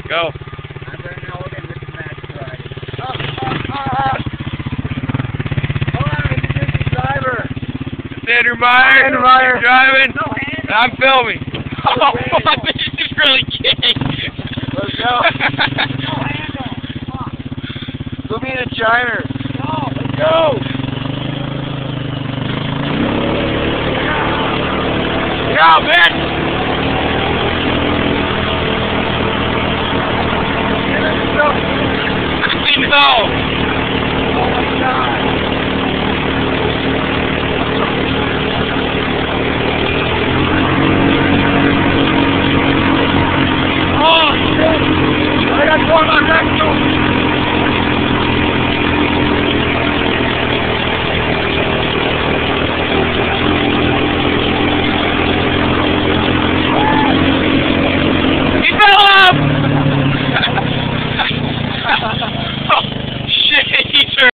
Go. I'm Ryan Yoder, this is Matress. Hold on, introduce the driver. It's Andrew Meyer. Andrew Meyer. You're driving. No handle. And I'm filming. Oh, this is really gay. Let's go. No handle. Come on. Put me in a chiner. Go. Let's go. Yeah, man.